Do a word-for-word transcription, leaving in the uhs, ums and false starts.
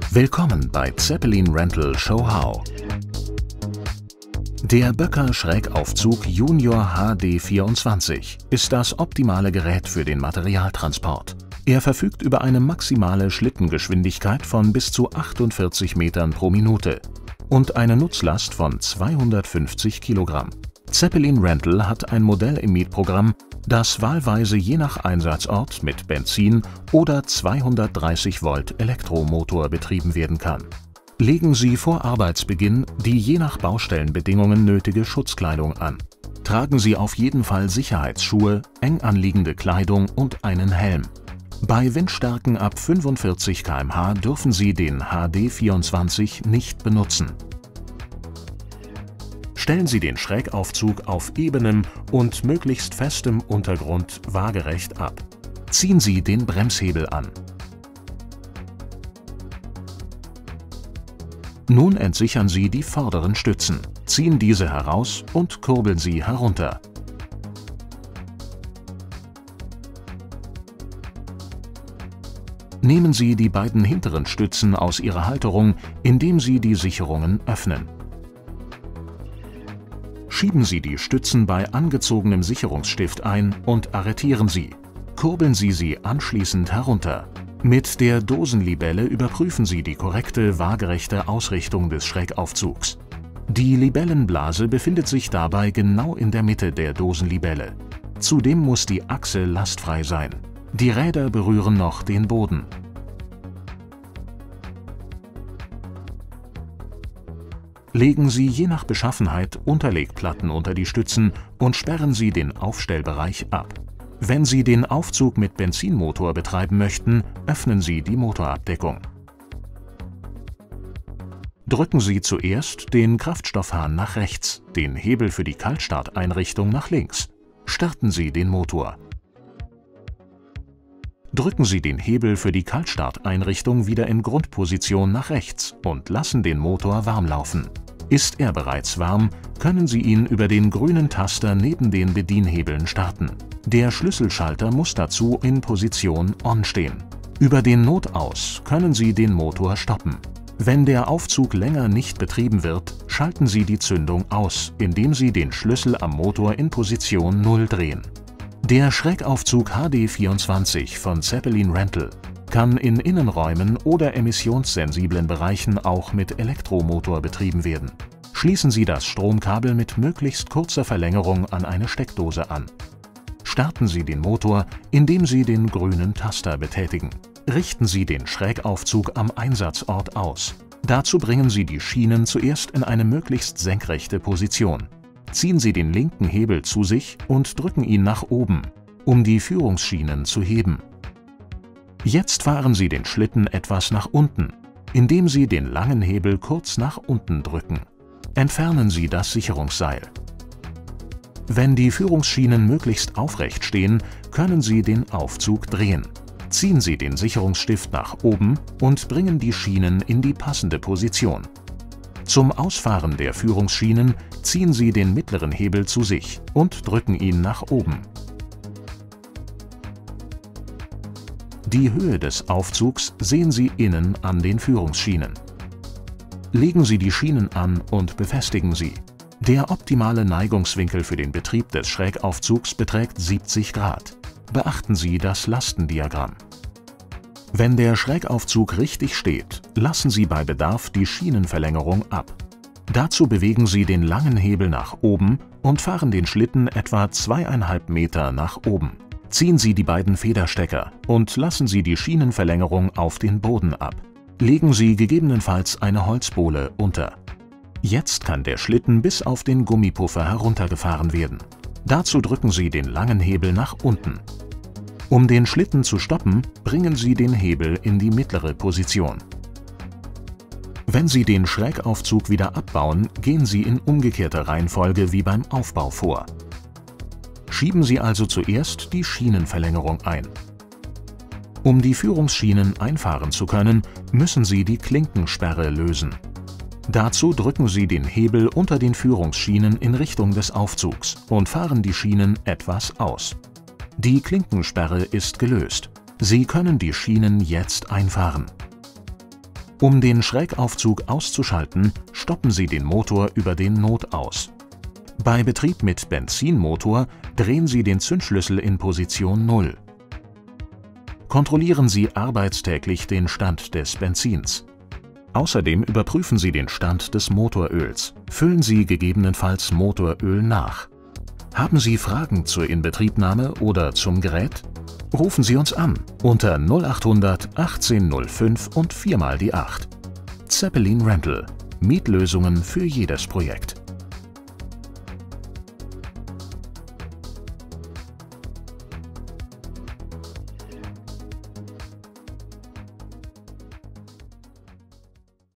Willkommen bei Zeppelin Rental Show How. Der Böcker Schrägaufzug Junior H D vierundzwanzig ist das optimale Gerät für den Materialtransport. Er verfügt über eine maximale Schlittengeschwindigkeit von bis zu achtundvierzig Metern pro Minute und eine Nutzlast von zweihundertfünfzig Kilogramm. Zeppelin Rental hat ein Modell im Mietprogramm, das wahlweise je nach Einsatzort mit Benzin- oder zweihundertdreißig Volt Elektromotor betrieben werden kann. Legen Sie vor Arbeitsbeginn die je nach Baustellenbedingungen nötige Schutzkleidung an. Tragen Sie auf jeden Fall Sicherheitsschuhe, eng anliegende Kleidung und einen Helm. Bei Windstärken ab fünfundvierzig Kilometer pro Stunde dürfen Sie den H D vierundzwanzig nicht benutzen. Stellen Sie den Schrägaufzug auf ebenem und möglichst festem Untergrund waagerecht ab. Ziehen Sie den Bremshebel an. Nun entsichern Sie die vorderen Stützen, ziehen diese heraus und kurbeln sie herunter. Nehmen Sie die beiden hinteren Stützen aus ihrer Halterung, indem Sie die Sicherungen öffnen. Schieben Sie die Stützen bei angezogenem Sicherungsstift ein und arretieren Sie. Kurbeln Sie sie anschließend herunter. Mit der Dosenlibelle überprüfen Sie die korrekte, waagerechte Ausrichtung des Schrägaufzugs. Die Libellenblase befindet sich dabei genau in der Mitte der Dosenlibelle. Zudem muss die Achse lastfrei sein. Die Räder berühren noch den Boden. Legen Sie je nach Beschaffenheit Unterlegplatten unter die Stützen und sperren Sie den Aufstellbereich ab. Wenn Sie den Aufzug mit Benzinmotor betreiben möchten, öffnen Sie die Motorabdeckung. Drücken Sie zuerst den Kraftstoffhahn nach rechts, den Hebel für die Kaltstarteinrichtung nach links. Starten Sie den Motor. Drücken Sie den Hebel für die Kaltstarteinrichtung wieder in Grundposition nach rechts und lassen den Motor warm laufen. Ist er bereits warm, können Sie ihn über den grünen Taster neben den Bedienhebeln starten. Der Schlüsselschalter muss dazu in Position On stehen. Über den Notaus können Sie den Motor stoppen. Wenn der Aufzug länger nicht betrieben wird, schalten Sie die Zündung aus, indem Sie den Schlüssel am Motor in Position null drehen. Der Schrägaufzug H D vierundzwanzig von Zeppelin Rental kann in Innenräumen oder emissionssensiblen Bereichen auch mit Elektromotor betrieben werden. Schließen Sie das Stromkabel mit möglichst kurzer Verlängerung an eine Steckdose an. Starten Sie den Motor, indem Sie den grünen Taster betätigen. Richten Sie den Schrägaufzug am Einsatzort aus. Dazu bringen Sie die Schienen zuerst in eine möglichst senkrechte Position. Ziehen Sie den linken Hebel zu sich und drücken ihn nach oben, um die Führungsschienen zu heben. Jetzt fahren Sie den Schlitten etwas nach unten, indem Sie den langen Hebel kurz nach unten drücken. Entfernen Sie das Sicherungsseil. Wenn die Führungsschienen möglichst aufrecht stehen, können Sie den Aufzug drehen. Ziehen Sie den Sicherungsstift nach oben und bringen die Schienen in die passende Position. Zum Ausfahren der Führungsschienen ziehen Sie den mittleren Hebel zu sich und drücken ihn nach oben. Die Höhe des Aufzugs sehen Sie innen an den Führungsschienen. Legen Sie die Schienen an und befestigen sie. Der optimale Neigungswinkel für den Betrieb des Schrägaufzugs beträgt siebzig Grad. Beachten Sie das Lastendiagramm. Wenn der Schrägaufzug richtig steht, lassen Sie bei Bedarf die Schienenverlängerung ab. Dazu bewegen Sie den langen Hebel nach oben und fahren den Schlitten etwa zweieinhalb Meter nach oben. Ziehen Sie die beiden Federstecker und lassen Sie die Schienenverlängerung auf den Boden ab. Legen Sie gegebenenfalls eine Holzbohle unter. Jetzt kann der Schlitten bis auf den Gummipuffer heruntergefahren werden. Dazu drücken Sie den langen Hebel nach unten. Um den Schlitten zu stoppen, bringen Sie den Hebel in die mittlere Position. Wenn Sie den Schrägaufzug wieder abbauen, gehen Sie in umgekehrter Reihenfolge wie beim Aufbau vor. Schieben Sie also zuerst die Schienenverlängerung ein. Um die Führungsschienen einfahren zu können, müssen Sie die Klinkensperre lösen. Dazu drücken Sie den Hebel unter den Führungsschienen in Richtung des Aufzugs und fahren die Schienen etwas aus. Die Klinkensperre ist gelöst. Sie können die Schienen jetzt einfahren. Um den Schrägaufzug auszuschalten, stoppen Sie den Motor über den Notaus. Bei Betrieb mit Benzinmotor drehen Sie den Zündschlüssel in Position null. Kontrollieren Sie arbeitstäglich den Stand des Benzins. Außerdem überprüfen Sie den Stand des Motoröls. Füllen Sie gegebenenfalls Motoröl nach. Haben Sie Fragen zur Inbetriebnahme oder zum Gerät? Rufen Sie uns an unter null achthundert achtzehn null fünf und vier mal die acht. Zeppelin Rental. Mietlösungen für jedes Projekt.